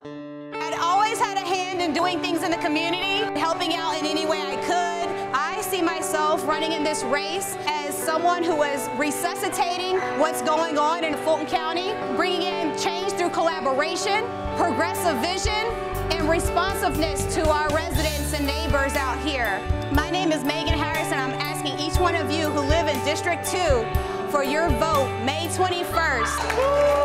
I'd always had a hand in doing things in the community, helping out in any way I could. I see myself running in this race as someone who is resuscitating what's going on in Fulton County, bringing in change through collaboration, progressive vision, and responsiveness to our residents and neighbors out here. My name is Megan Harris, and I'm asking each one of you who live in District 2 for your vote May 21st.